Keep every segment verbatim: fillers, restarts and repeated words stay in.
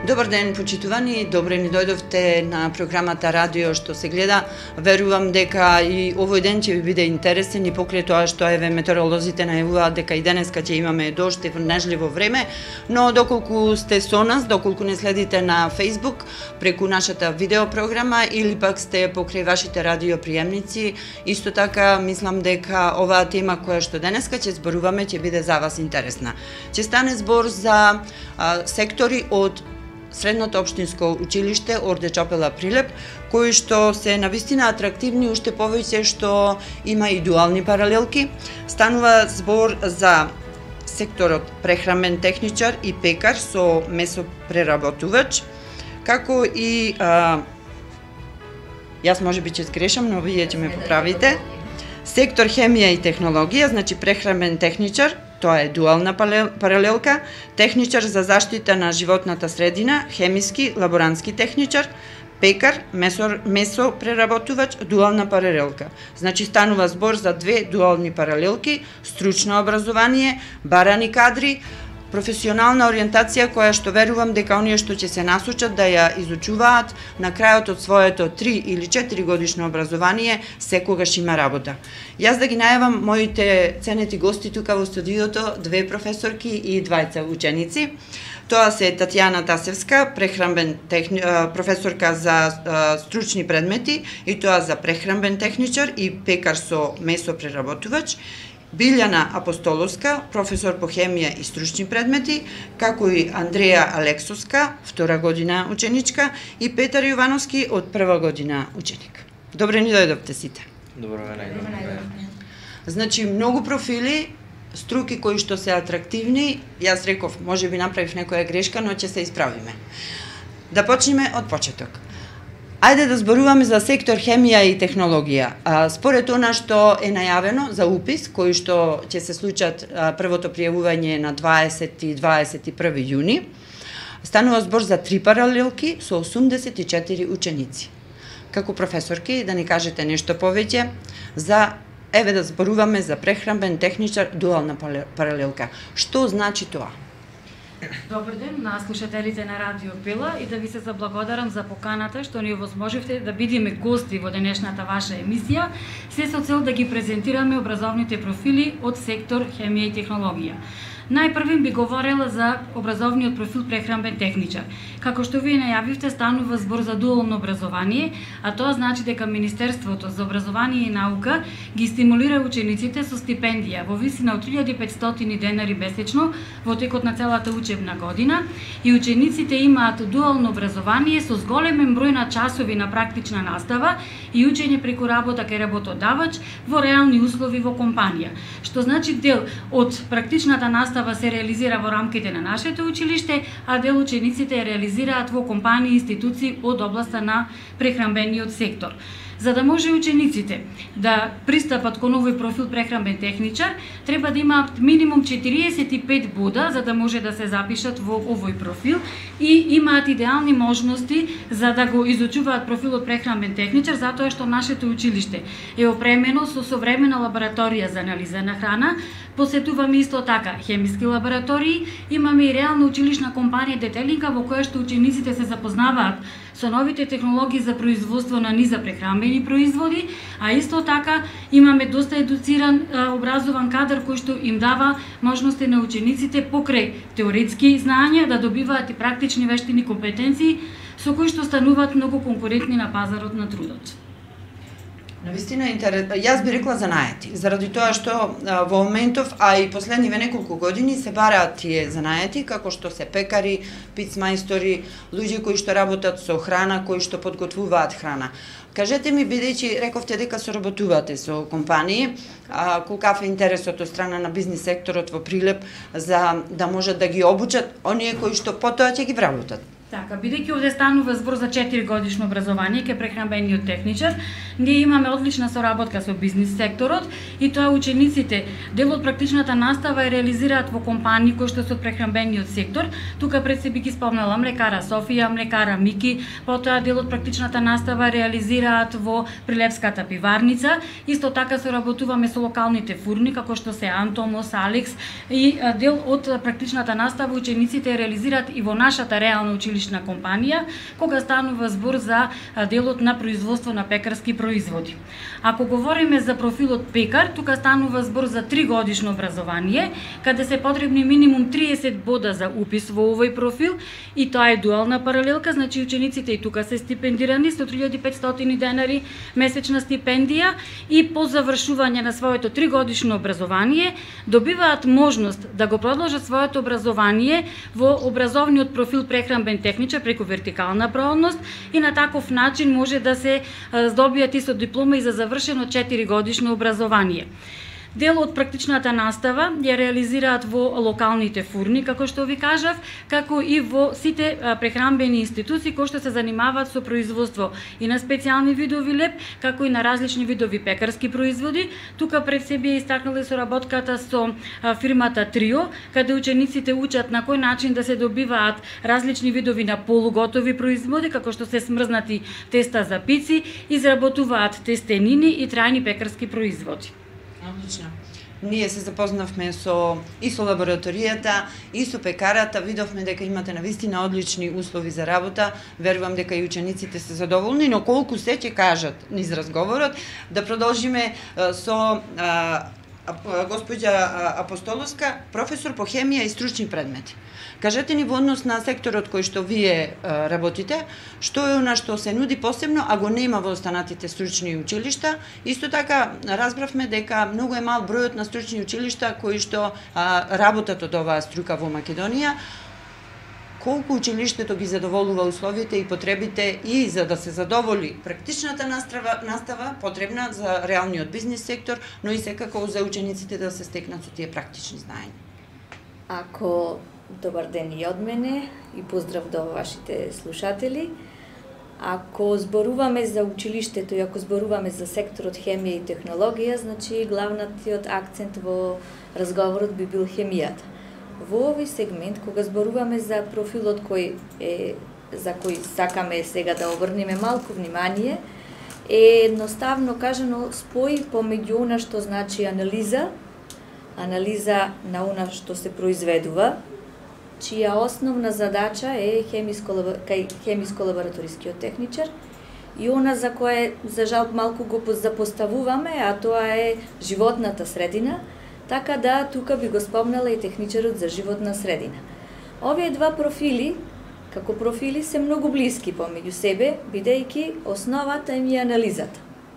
Добар ден, почитувани, добре ни дојдовте на програмата Радио што се гледа. Верувам дека и овој ден ќе ви биде интересен и покрај тоа што еве метеоролозите најавуваат дека и денеска ќе имаме дожд и врнежливо време, но доколку сте со нас, доколку не следите на Facebook преку нашата видеопрограма или пак сте покрај вашите радиоприемници, исто така мислам дека оваа тема која што денеска ќе зборуваме ќе биде за вас интересна. Ќе стане збор за а, сектори од Средното општинско училиште Орде Чопела Прилеп, кои што се навистина атрактивни, уште повеќе што има и дуални паралелки. Станува збор за секторот прехрамен техничар и пекар со месопреработувач, како и а, јас можеби ќе сгрешам, но вие ќе ме поправите. Сектор хемија и технологија, значи прехрамен техничар, тоа е дуална паралелка, техничар за заштита на животната средина, хемиски, лаборантски техничар, пекар, месо, месо преработувач, дуална паралелка. Значи станува збор за две дуални паралелки, стручно образование, барани кадри, професионална ориентација која што верувам дека оние што ќе се насочат да ја изучуваат на крајот од своето три или четири годишно образование секогаш има работа. Јас да ги најавам моите ценети гости тука во студиото, две професорки и двајца ученици. Тоа се Татјана Тасевска, прехранбен техни... професорка за стручни предмети и тоа за прехранбен техничар и пекар со месопреработувач, Билјана Апостоловска, професор по хемија и стручни предмети, како и Андреја Алексовска, втора година ученичка, и Петар Јовановски од прва година ученик. Добре ни дојдовте сите. Добро ве Значи, многу профили, струки кои што се атрактивни, јас реков, може би направив некоја грешка, но ќе се исправиме. Да почнеме од почеток. Ајде да зборуваме за сектор хемија и технологија. А, според она што е најавено за упис, кој што ќе се случат а, првото пријавување на дваесет и дваесет и први јуни, станува збор за три паралелки со осумдесет и четири ученици. Како професорки, да ни кажете нешто повеќе за, еве да зборуваме за прехранбен техничар дуална паралелка. Што значи тоа? Добар ден на слушателите на Радио Пила и да ви се заблагодарам за поканата што ни овозможивте да бидеме гости во денешната ваша емисија, се со цел да ги презентираме образовните профили од сектор хемија и технологија. Најпрвим би говорела за образовниот профил прехранбен техничар. Како што вие најавивте, станува збор за дуално образование, а тоа значи дека Министерството за образование и наука ги стимулира учениците со стипендија во висина од три илјади и петстотини денари месечно во текот на целата учебна година и учениците имаат дуално образование со зголемен број на часови на практична настава и учење преку работа кај работодавач во реални услови во компанија, што значи дел од практичната настава се реализира во рамките на нашето училиште, а дел учениците ја реализираат во компании и институции од областа на прехранбениот сектор. За да може учениците да пристапат кон овој профил прехранбен техничар, треба да имаат минимум четириесет и пет бода за да може да се запишат во овој профил и имаат идеални можности за да го изучуваат профилот прехранбен техничар, затоа што нашето училиште е опремено со современа лабораторија за анализа на храна, посетуваме исто така хемиски лаборатории, имаме и реална училишна компанија Детелинка во која што учениците се запознаваат со новите технологии за производство на низа прехранбени производи, а исто така имаме доста едуциран, образован кадар кој што им дава можности на учениците покрај теоретски знаења да добиваат и практични вештини компетенции со кои што стануваат многу конкурентни на пазарот на трудот. Навистина интерес. Јас би рекла занаети, заради тоа што а, во моментов, а и последниве неколку години се бараат тие занаети, како што се пекари, пицмајстори, луѓе кои што работат со храна, кои што подготвуваат храна. Кажете ми, бидејќи рековте дека соработувате со компании, а, колкав е интересот од страна на бизнис секторот во Прилеп за да можат да ги обучат оние кои што потоа ќе ги вработат? Така, бидејќи овде станува збор за четири годишно образование кај прехранбениот техничар, ние имаме одлична соработка со бизнис секторот и тоа учениците дел од практичната настава ја реализираат во компании кои што се од прехранбениот сектор. Тука пред себе ги спомнала Млекара Софија, Млекара Мики, потоа дел од практичната настава реализираат во Прилепската пиварница. Исто така соработуваме со локалните фурни како што се Антомос, Алекс и дел од практичната настава учениците реализираат и во нашата реална училишна различна компанија, кога станува збор за делот на производство на пекарски производи. Ако говориме за профилот пекар, тука станува збор за три годишно образование, каде се потребни минимум триесет бода за упис во овој профил, и тоа е дуална паралелка, значи учениците и тука се стипендирани со три илјади и петстотини денари месечна стипендија, и по завршување на своето тригодишно образование добиваат можност да го продолжат своето образование во образовниот профил прехранбен техничар преку вертикална проhodност, и на таков начин може да се здобијат и со диплома и за завршено четири годишно образование. Дел од практичната настава ја реализираат во локалните фурни, како што ви кажав, како и во сите прехранбени институции кои што се занимаваат со производство и на специјални видови леб, како и на различни видови пекарски производи. Тука пред себе е истакнала соработката со фирмата Трио, каде учениците учат на кој начин да се добиваат различни видови на полуготови производи, како што се смрзнати теста за пици, изработуваат тестенини и трајни пекарски производи. Одлично. Ние се запознавме со и со лабораторијата, и со пекарата, видовме дека имате навистина одлични услови за работа. Верувам дека и учениците се задоволни, но колку се ќе кажат низ разговорот, да продолжиме со а, госпоѓа Апостоловска, професор по хемија и стручни предмети. Кажете ни во однос на секторот кој што вие работите, што е она што се нуди посебно, а го нема во останатите стручни училишта. Исто така разбравме дека многу е мал бројот на стручни училишта кои што а, работат од оваа струка во Македонија. Колку училиштето ги задоволува условите и потребите, и за да се задоволи практичната настава, настава потребна за реалниот бизнис сектор, но и секако за учениците да се стекнат со тие практични знаења. Ако добар ден и од мене и поздрав до вашите слушатели. Ако зборуваме за училиштето и ако зборуваме за секторот хемија и технологија, значи главниот акцент во разговорот би бил хемијата. Во овој сегмент, кога зборуваме за профилот кој е, за кој сакаме сега да обрнеме малку внимание, е едноставно кажано спој помеѓу она што значи анализа, анализа на она што се произведува, чија основна задача е хемиско-лабораторискиот техничар, и она за кое за жал малку го запоставуваме, а тоа е животната средина, така да тука би го спомнала и техничарот за животна средина. Овие два профили, како профили, се многу блиски помеѓу себе, бидејќи основата им е анализата.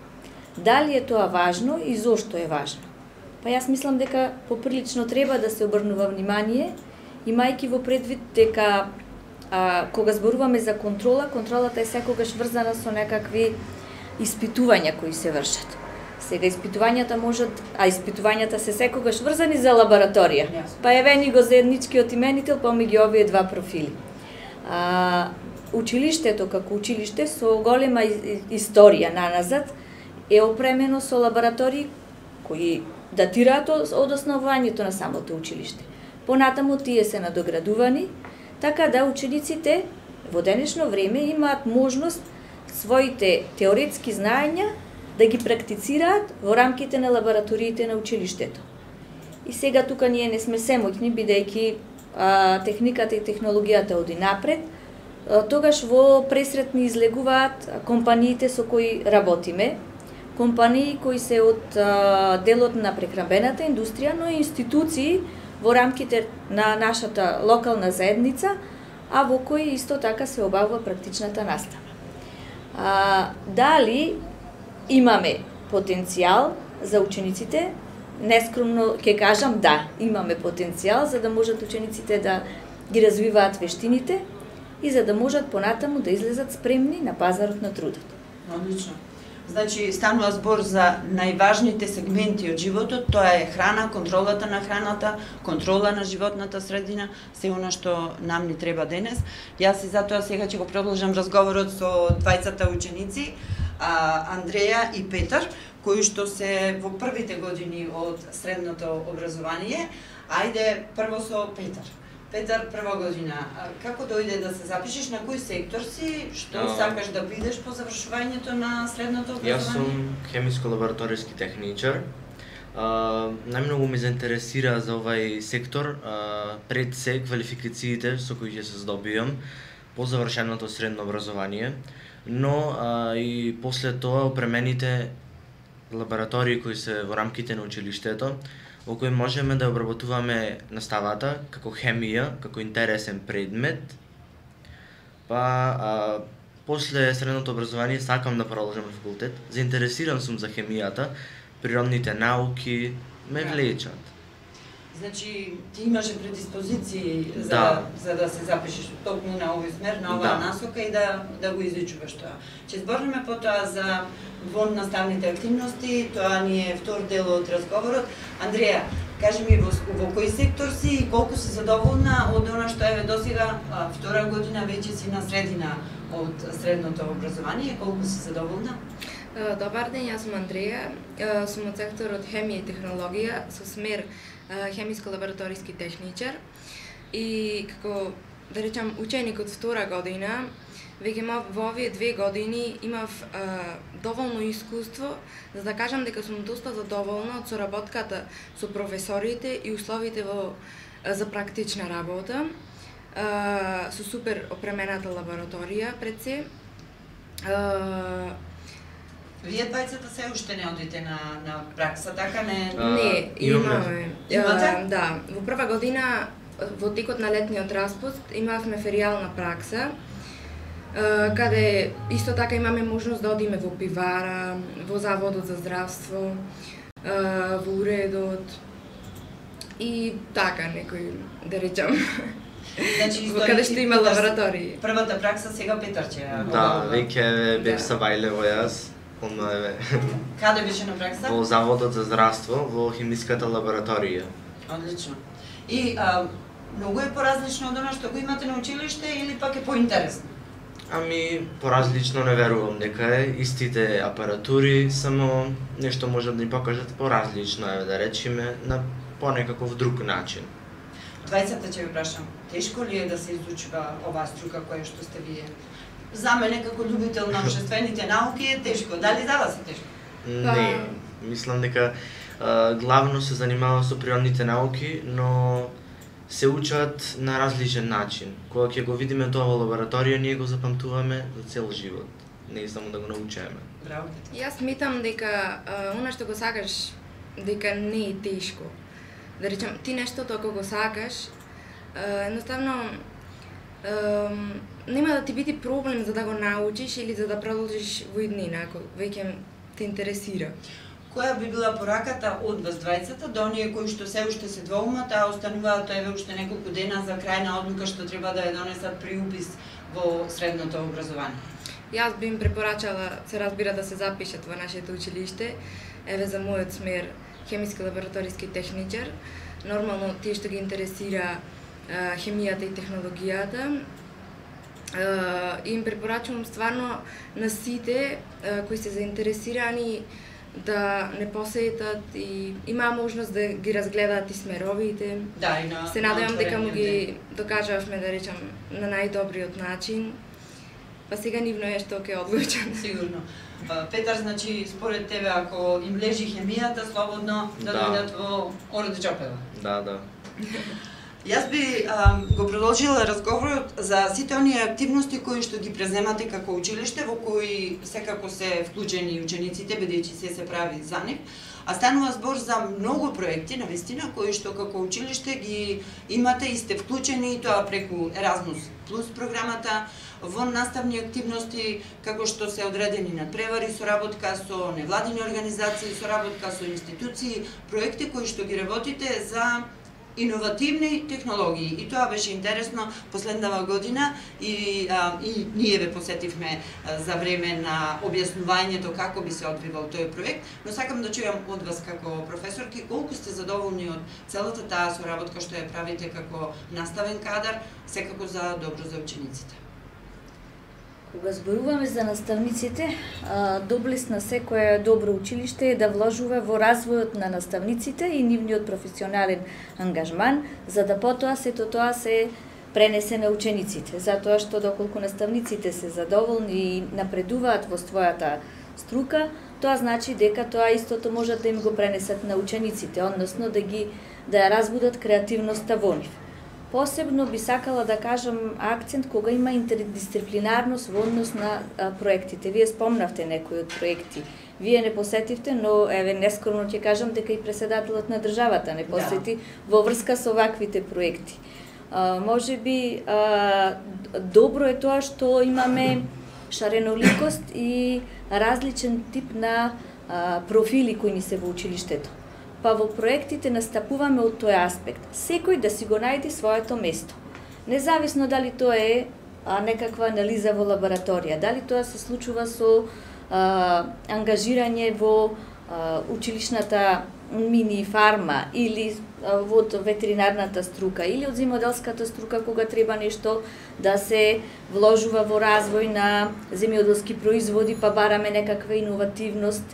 Дали е тоа важно и зошто е важно? Па јас мислам дека поприлично треба да се обрнува внимание, имајќи во предвид дека а, кога зборуваме за контрола, контролата е секогаш врзана со некакви испитувања кои се вршат. Сега испитувањата можат, а испитувањата се секогаш врзани за лабораторија. Па евени го заедничкиот именител помеѓу овие два профили. А, училиштето како училиште со голема историја наназад е опремено со лаборатории кои датираат од основањето на самото училиште. Понатаму тие се надоградувани, така да учениците во денешно време имаат можност своите теоретски знаења да ги практицираат во рамките на лабораториите на училиштето. И сега тука ние не сме семоќни, бидејќи техниката и технологијата оди напред, а, тогаш во пресрет ни излегуваат компаниите со кои работиме, компании кои се од а, делот на прехранбената индустрија, но и институции во рамките на нашата локална заедница, а во кои исто така се обавува практичната настава. А, дали имаме потенцијал за учениците? Нескромно ќе кажам да, имаме потенцијал за да можат учениците да ги развиваат вештините и за да можат понатаму да излезат спремни на пазарот на трудот. Одлично. Значи, станува збор за најважните сегменти од животот, тоа е храна, контролата на храната, контрола на животната средина, се она што нам ни треба денес. Јас и затоа сега ќе го продолжам разговорот со двајцата ученици, Андреја и Петар, кои што се во првите години од средното образование. Ајде прво со Петар. Петар, прва година, како дојде да се запишеш, на кој сектор си, што а... сакаш да бидеш по завршувањето на средното образование? Јас сум хемиско-лабораториски техничар. А, најмногу ме заинтересира за овај сектор а, пред се квалификациите со кои ќе се здобијам. по завршеното средно образование, но а, и после тоа опремените лаборатории кои се во рамките на училиштето, во кои можеме да обработуваме наставата како хемија, како интересен предмет. Па а, после средното образование сакам да продолжам на факултет. Заинтересиран сум за хемијата, природните науки ме влечат. Значи, ти имаше предиспозиции за, да. за да се запишеш токму на овој смер, на оваа да. насока и да, да го изучуваш тоа. Ќе збориме потоа за вон наставните активности, тоа ни е втор дел од разговорот. Андреја, кажи ми во, во кој сектор си и колку си задоволна од она што еве досега втора година веќе си на средина од средното образование, колку си задоволна? Добар ден, јас сум Андреја, сум од секторот хемија и технологија со смер хемиско-лабораториски техничар и како да речам ученик од втора година, веќе во овие две години имав а, доволно искуство за да кажам дека сум доста задоволна од соработката со професорите и условите во за практична работа, а, со супер опремената лабораторија пред се. А, Вие двајцата се уште не одите на, на пракса, така не? А, не, имаме. Имате? Да, во прва година, во текот на летниот распуст, имавме феријална пракса, каде исто така имаме можност да одиме во пивара, во Заводот за здравство, во уредот и така некој, да речам. Значи, во каде што има лаборатории. Првата пракса сега Петарче. Да, веќе бев Да. са Вајлево јас. Каде беше на пракса? Во Заводот за здравство, во химиската лабораторија. Одлично. И а, многу е поразлично од она што го имате на училиште или пак е поинтересно? Ами, поразлично не верувам дека е. Истите апаратури, само нешто може да ни покажат поразлично, еве да речеме, на понекаков друг начин. Двајцата ќе ви прашам, тешко ли е да се изучува оваа струка која што сте вие? За мене како љубител на општествените науки е тешко. Дали за вас е тешко? Не, мислам дека а, главно се занимава со природните науки, но се учат на различен начин. Кога ќе го видиме тоа во лабораторија, ние го запамтуваме за цел живот. Не само да го научиме. Браво. Јас сметам дека а, она што го сакаш, дека не е тешко. Да речам, ти нештото ако го сакаш, а, едноставно а, нема да ти биде проблем за да го научиш или за да продолжиш во иднина, ако веќе те интересира. Која би била пораката од вас двајцата до оние кои што се уште се двоумат, а остануваат еве уште неколку дена за крајна одлука што треба да ја донесат при упис во средното образование? Јас би им препорачала, се разбира, да се запишат во нашето училиште, еве за мојот смер хемиски лабораториски техничар. Нормално тие што ги интересира а, хемијата и технологијата. А, им препорачувам стварно на сите а, кои се заинтересирани да не посетат и имаа можност да ги разгледаат и смеровите. Да, и на Се надевам дека му ги ден. докажавме, да речам, на најдобриот начин. Па сега нивно е што ќе одлучат. Сигурно. Петар, значи, според тебе, ако им лежи хемијата, слободно да, Да. дојдат во Ород Чопева. Да, да. Јас би а, го продолжила разговорот за сите оние активности кои што ги преземате како училиште, во кои секако се вклучени учениците, бидејќи се се прави за нив. А станува збор за многу проекти, навистина, кои што како училиште ги имате и сте вклучени, и тоа преку Еразмус Плюс програмата, во наставни активности, како што се одредени надпревари, соработка со невладини организации, соработка со институции, проекти кои што ги работите за иновативни технологии. И тоа беше интересно последнава година и, а, и ние ве посетивме а, за време на објаснувањето како би се одвивал тој проект, но сакам да чујам од вас како професорки колку сте задоволни од целата таа соработка што ја правите како наставен кадар, секако за добро за учениците. Кога зборуваме за наставниците, доблест на секое добро училиште е да вложува во развојот на наставниците и нивниот професионален ангажман, за да потоа сето тоа се пренесе на учениците. Затоа што доколку наставниците се задоволни и напредуваат во својата струка, тоа значи дека тоа истото можат да им го пренесат на учениците, односно да ги да ја разбудат креативноста во нив. Посебно би сакала да кажам акцент кога има интердисциплинарност во однос на а, проектите. Вие спомнавте некои од проекти. Вие не посетивте, но еве нескромно ќе кажам дека и председателот на државата не посети, да, во врска со ваквите проекти. А, може би а, добро е тоа што имаме шареноликост и различен тип на а, профили кои ни се во училиштето. Па во проектите настапуваме од тој аспект. Секој да си го најде своето место. Независно дали тоа е а, некаква анализа во лабораторија, дали тоа се случува со а, ангажирање во а, училишната мини фарма или а, во ветеринарната струка или од земјоделската струка кога треба нешто да се вложува во развој на земјоделски производи, па бараме некаква иновативност.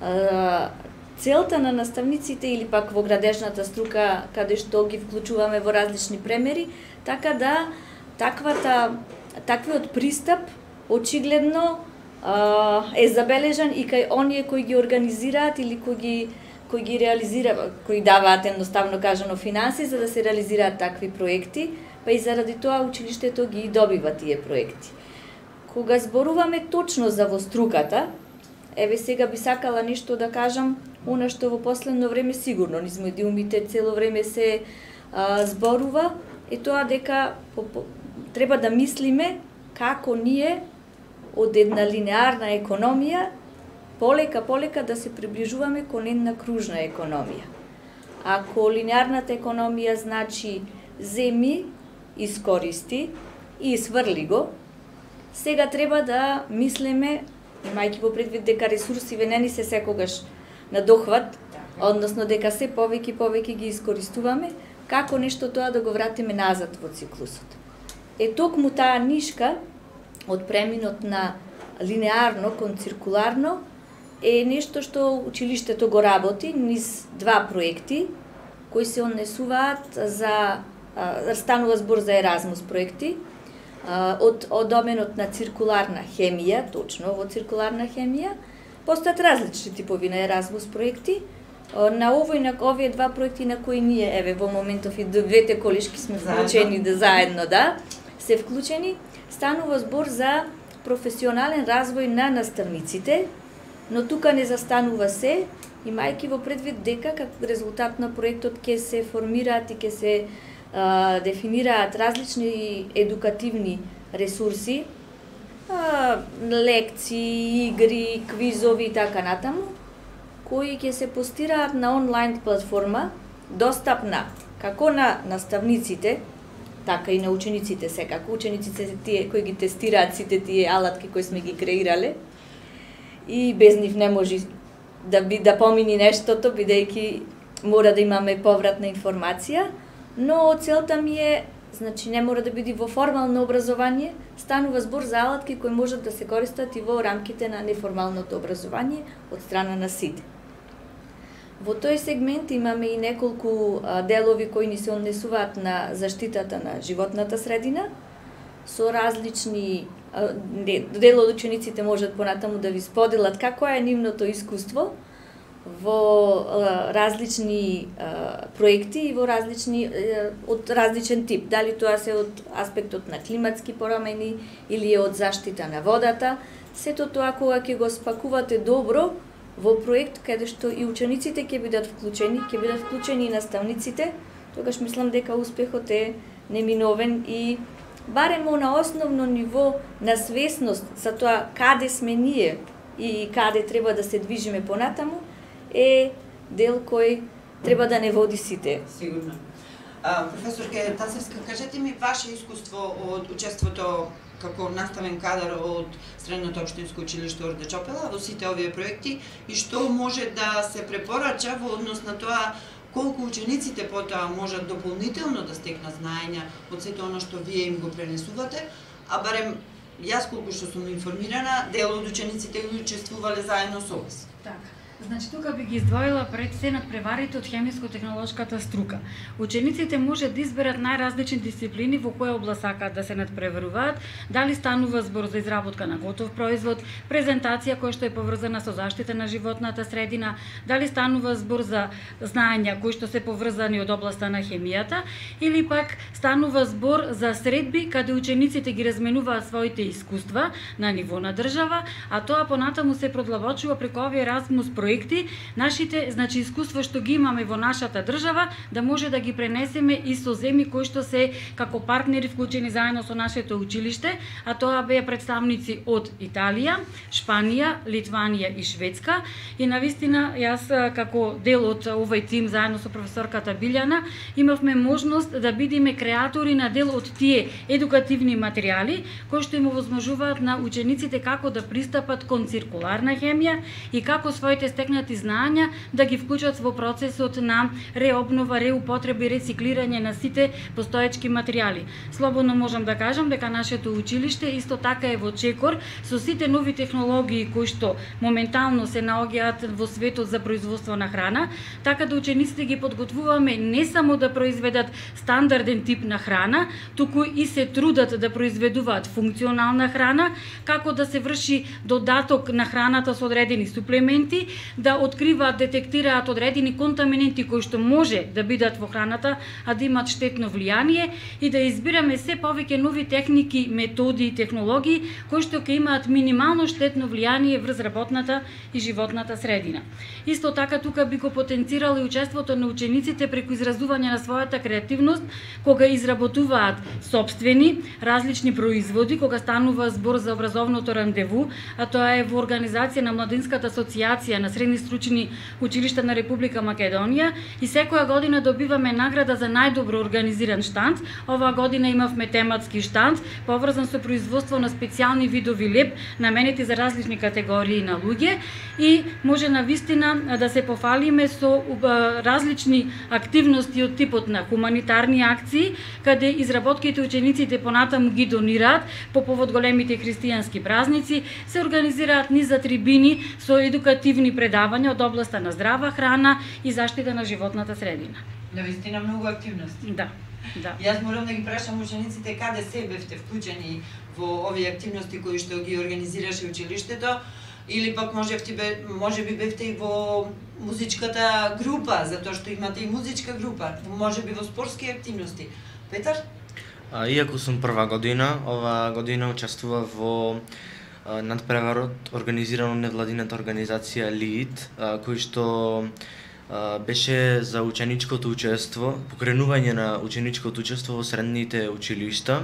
А, Целта на наставниците или пак во градежната струка, каде што ги вклучуваме во различни премери, така да таквата, таквиот пристап очигледно а, е забележан и кај оние кои ги организираат или кои ги, кои ги реализираат, кои даваат едноставно кажано финанси за да се реализираат такви проекти, па и заради тоа училиштето ги добива тие проекти. Кога зборуваме точно за во струката, еве сега би сакала нешто да кажам, она што во последно време сигурно низ медиумите цело време се а, зборува, е тоа дека по, по, треба да мислиме како ние од една линеарна економија полека полека да се приближуваме кон една кружна економија. Ако линеарната економија значи земи, искористи и сврли го, сега треба да мислиме, имајќи во предвид дека ресурсиве не ни се секогаш на дохват, односно дека се повеќе и повеќе ги искористуваме, како нешто тоа да го вратиме назад во циклусот. Е токму таа нишка од преминот на линеарно кон циркуларно е нешто што училиштето го работи низ два проекти кои се однесуваат за а, станува збор за Еразмус проекти од, од доменот на циркуларна хемија, точно во циркуларна хемија. Постојат различни типови на Еразмус проекти. На овој на овие два проекти на кои ние еве во моментов и двете колишки сме вклучени да заедно да се вклучени, станува збор за професионален развој на наставниците, но тука не застанува се, имајќи во предвид дека како резултат на проектот ќе се формираат и ќе се а, дефинираат различни едукативни ресурси, а, лекции, игри, квизови и така натаму, кои ќе се постираат на онлайн платформа, достапна како на наставниците, така и на учениците секако. Учениците тие кои ги тестираат сите тие алатки кои сме ги креирале и без нив не може да би да помини нештото, бидејќи мора да имаме повратна информација, но целта ми е, значи не мора да биде во формално образование, станува збор за алатки кои можат да се користат и во рамките на неформалното образование од страна на сите. Во тој сегмент имаме и неколку а, делови кои ни се однесуваат на заштитата на животната средина, со различни а, дел од учениците можат понатаму да ви споделат како е нивното искуство во а, различни а, проекти и во различни а, од различен тип, дали тоа се од аспектот на климатски промени или е од заштита на водата. Сето тоа кога ќе го спакувате добро во проект каде што и учениците ќе бидат вклучени, ќе бидат вклучени и наставниците, тогаш мислам дека успехот е неминовен и барем на основно ниво на свесност за тоа каде сме ние и каде треба да се движиме понатаму е дел кој треба да не води сите. Сигурно. А, професорке Тасевска, кажете ми ваше искуство од учеството како наставен кадар од Средното општинско училиште Орде Чопела во сите овие проекти и што може да се препорача во однос на тоа колку учениците потоа можат дополнително да стекнат знаења од сето оно што вие им го пренесувате, а барем јас колку што сум информирана, дел од учениците учествувале заедно со вас. Така. Значи, тука би ги издвоила пред се надпреварите од хемиско-технолошката струка. Учениците може да изберат најразлични дисциплини во која област сакаат да се надпреваруваат, дали станува збор за изработка на готов производ, презентација која што е поврзана со заштита на животната средина, дали станува збор за знаења кои што се поврзани од областа на хемијата, или пак станува збор за средби каде учениците ги разменуваат своите искуства на ниво на држава, а тоа понатаму се продлабочува преку овие Erasmus проекти, нашите, значи, искуства што ги имаме во нашата држава, да може да ги пренесеме и со земји кои што се како партнери вклучени заедно со нашето училиште, а тоа беа представници од Италија, Шпанија, Литванија и Шведска. И навистина, јас како дел од овој тим заедно со професорката Билјана имавме можност да бидеме креатори на дел од тие едукативни материјали кои што им овозможуваат на учениците како да пристапат кон циркуларна хемија и како своите стекнати знаења да ги вклучат во процесот на реобнова, реупотреба и рециклирање на сите постоечки материјали. Слободно можам да кажам дека нашето училиште исто така е во чекор со сите нови технологии кои што моментално се наоѓаат во светот за производство на храна, така да учениците ги подготвуваме не само да произведат стандарден тип на храна, туку и се трудат да произведуваат функционална храна, како да се врши додаток на храната со одредени суплементи, да откриваат, детектираат одредени контаминенти кои што може да бидат во храната, а да имаат штетно влијание, и да избираме се повеќе нови техники, методи и технологии кои што ќе имаат минимално штетно влијание врз работната и животната средина. Исто така тука би го потенцирало и учеството на учениците преку изразување на својата креативност кога изработуваат сопствени различни производи, кога станува збор за образовното рандеву, а тоа е во организација на Младинската асоциација на средни стручни училишта на Република Македонија, и секоја година добиваме награда за најдобро организиран штанд. Оваа година имавме тематски штанд поврзан со производство на специјални видови леп наменети за различни категории на луѓе, и може навистина да се пофалиме со различни активности од типот на хуманитарни акции, каде изработките учениците понатаму ги донираат по повод големите христијански празници, се организираат низа трибини со едукативни предавања од областа на здрава храна и заштита на животната средина. Навистина многу активности. Да. Да. Јас морам да ги прашам учениците каде се бевте вклучени во овие активности кои што ги организираше училиштето, или пак можевте бе, може би бевте и во музичката група, затоа што имате и музичка група, може би во спортски активности. Петар? А, иако сум прва година, ова година учествував во а, надпреварот организирано невладината организација ЛИИТ, а, кој што а, беше за ученичкото учество, покренување на ученичкото учество во средните училишта,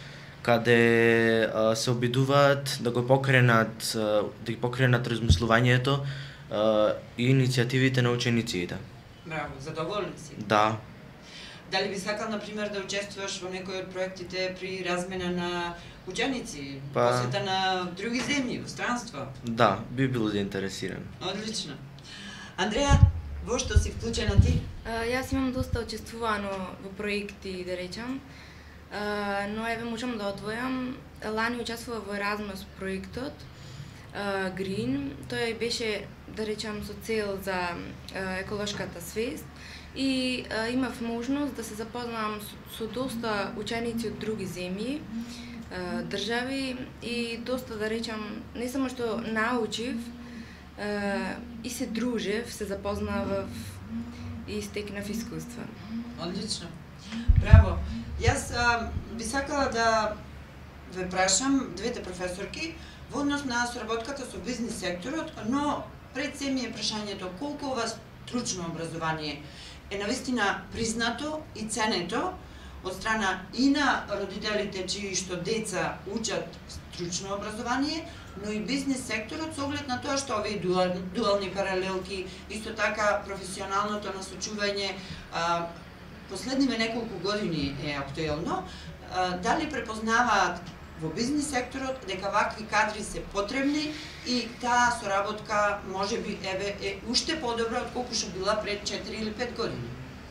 каде а, се обидуваат да го покренат, а, да ги покренат размислувањето а, и иницијативите на учениците. Браво, задоволни си? Да. Дали би сакал, например, да учествуваш во некој од проектите при размена на ученици, па... посета на други земји, во странство? Да, би бил заинтересиран. Одлично. Андреја, во што си вклучена ти? А, јас имам доста учествувано во проекти, да речам, а, но еве можам да одвојам. Лани учествував во Erasmus проектот а, Green. Тој беше, да речам, со цел за а, еколошката свест, и а, имав можност да се запознам со, со доста ученици од други земји, а, држави, и доста, да речам, не само што научив, а, и се дружев, се запознавав и стекнав искуства. Одлично. Браво. Јас а, би сакала да ве прашам, двете професорки, во однос на соработката со бизнис секторот, но пред се ми е прашањето колку ова стручно образование е навистина признато и ценето од страна и на родителите чии што деца учат стручно образование, но и бизнис секторот со оглед на тоа што овие дуални, дуални паралелки, исто така професионалното насочување, а, последниве неколку години е актуелно, а, дали препознаваат во бизнис секторот дека вакви кадри се потребни и таа соработка можеби еве е уште подобра отколку што била пред четири или пет години.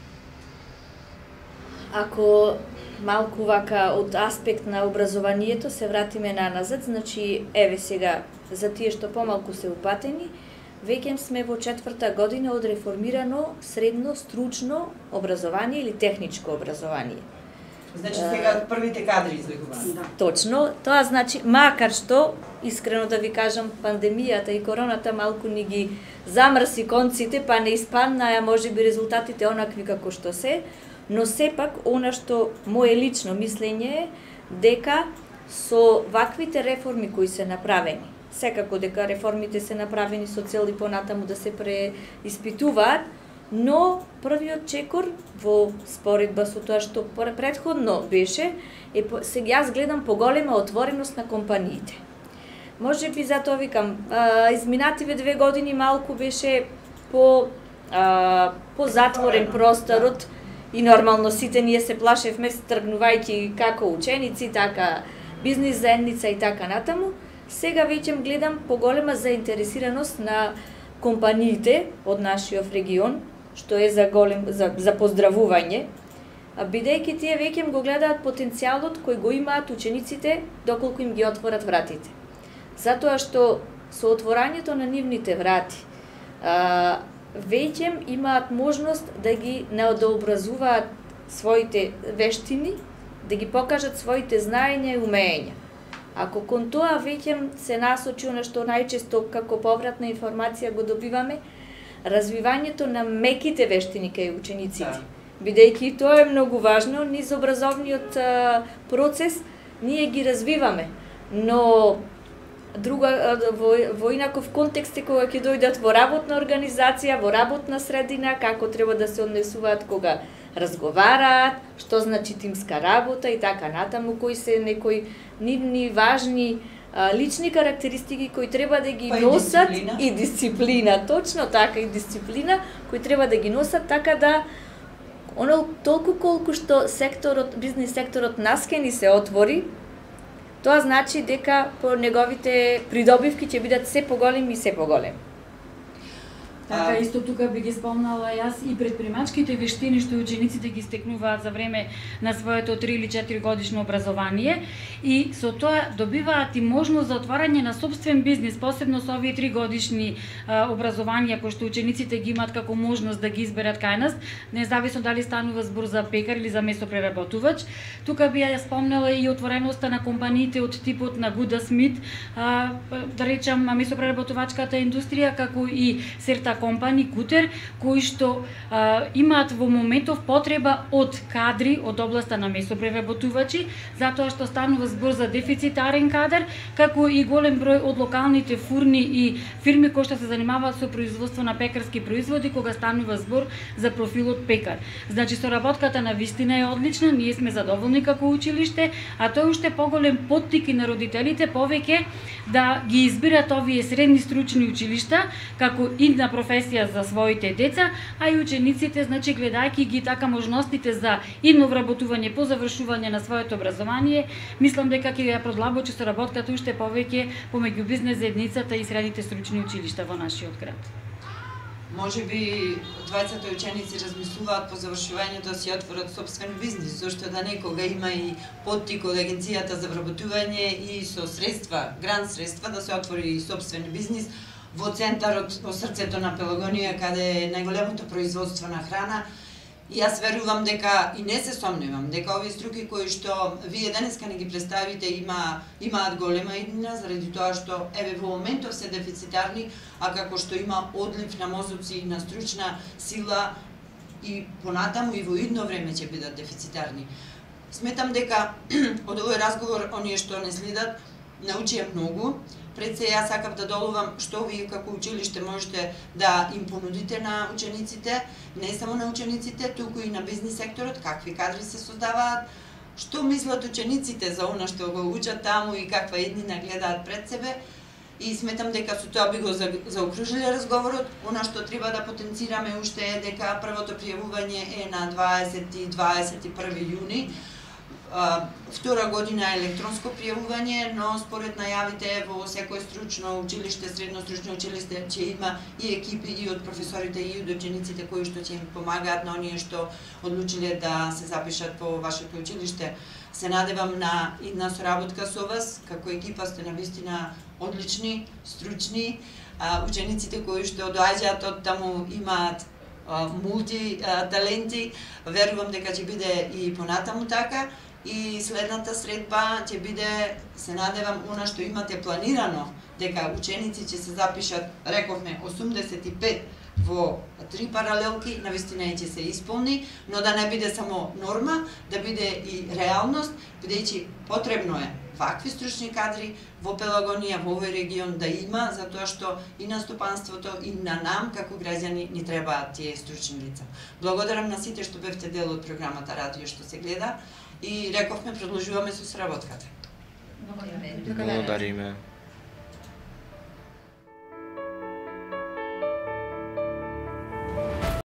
Ако малку вака од аспект на образованието се вратиме наназад, значи еве сега за тие што помалку се упатени, веќе сме во четврта година од реформирано средно стручно образование или техничко образование. Значи сега првите кадри излегуваат. Да. Точно, тоа значи, макар што, искрено да ви кажам, пандемијата и короната малку ни ги замрси конците, па не испаднаа можеби резултатите онакви како што се, но сепак, она што мое лично мислење е, дека со ваквите реформи кои се направени, секако дека реформите се направени со цел и понатаму да се преиспитуваат, но првиот чекор во споредба со тоа што претходно беше, е сега јас гледам поголема отвореност на компаниите. Може би затоа викам, а, изминативе две години малку беше по а, по затворен просторот и нормално сите ние се плашевме тргнувајќи како ученици, така бизнис заедница и така натаму. Сега веќе гледам поголема заинтересираност на компаниите од нашиот регион, што е за голем за, за поздравување, а бидејќи тие веќе го гледаат потенцијалот кој го имаат учениците доколку им ги отворат вратите. Затоа што со отворањето на нивните врати, а, веќе имаат можност да ги надообразуваат своите вештини, да ги покажат своите знаења и умења. Ако кон тоа веќе се насочи она што најчесто како повратна информација го добиваме, развивањето на меките вештини кај учениците. Да. Бидејќи тоа е многу важно, низ образовниот а, процес ние ги развиваме, но друга во, во инаков контекст е кога ќе дојдат во работна организација, во работна средина, како треба да се однесуваат кога разговараат, што значи тимска работа и така натаму, кои се некои нивни важни а, лични карактеристики кои треба да ги па носат и дисциплина. и дисциплина, точно така и дисциплина кои треба да ги носат така да оно толку колку што секторот, бизнис секторот нас ке ни се отвори, тоа значи дека по неговите придобивки ќе бидат се поголеми и се поголеми. Така, исто тука би ги спомнала јас и предпримачките вештини што учениците ги стекнуваат за време на своето три или четири годишно образование и со тоа добиваат и можност за отварање на собствен бизнис, посебно со овие три годишни а, образованија кои што учениците ги имаат како можност да ги изберат кај нас, независно дали станува збор за пекар или за месопреработувач. Тука би ја спомнала и отвореноста на компаниите од типот на Гуда Смит, а, да речам месопреработувачката индустрија, како и Серта компани Кутер, кои што а, имаат во моментов потреба од кадри од областа на месопреработувачи, затоа што станува збор за дефицитарен кадар, како и голем број од локалните фурни и фирми кои што се занимаваат со производство на пекарски производи, кога станува збор за профилот пекар. Значи, соработката на вистина е одлична, ние сме задоволни како училиште, а тој уште поголем поттик и на родителите повеќе да ги избират овие средни стручни училишта, како и на професија за своите деца, а и учениците, значи гледајќи ги така можностите за идно вработување по завршување на своето образование, мислам дека ќе ја продлабочи соработката уште повеќе помеѓу бизнес заедницата и средните стручни училишта во нашиот град. Може би двајцата ученици размислуваат по завршувањето да си отворат собствен бизнис, зашто да некога има и поттик од агенцијата за вработување и со средства, грант средства да се отвори собствен бизнис во центарот, во срцето на Пелагонија, каде е најголемото производство на храна. И јас верувам дека, и не се сомневам, дека овие струки кои што вие денеска не ги представите има, имаат голема иднина, заради тоа што, еве, во моментов се дефицитарни, а како што има одлив на мозоци на стручна сила и понатаму и во идно време ќе бидат дефицитарни. Сметам дека од овој разговор, оние што не следат, научија многу. Пред се јас сакав да долувам што вие како училиште можете да им понудите на учениците, не само на учениците, туку и на бизнис секторот, какви кадри се создаваат, што мислат учениците за она што го учат таму и каква еднина гледаат пред себе. И сметам дека со тоа би го заокружиле разговорот. Она што треба да потенцираме уште е дека првото пријавување е на дваесети и дваесет и први јуни. Uh, втора година е електронско пријавување, но според најавите во секое стручно училиште, средно стручно училиште ќе има и екипи и од професорите и од учениците кои што ќе им помагаат на оние што одлучиле да се запишат во вашето училиште. Се надевам на идна соработка со вас, како екипа сте навистина одлични, стручни, а, учениците кои што доаѓаат од таму имаат мулти таленти, верувам дека ќе биде и понатаму така. И следната средба ќе биде, се надевам, она што имате планирано, дека ученици ќе се запишат, рековме, осумдесет и пет во три паралелки, навистина ќе се исполни, но да не биде само норма, да биде и реалност, бидејќи потребно е вакви стручни кадри во Пелагонија, во овој регион да има, затоа што и на стопанството, и на нам, како граѓани, ни требаат тие стручни лица. Благодарам на сите што бевте дел од програмата Радио што се гледа и рековме, продолжуваме со сработката. Благодариме. Благодариме.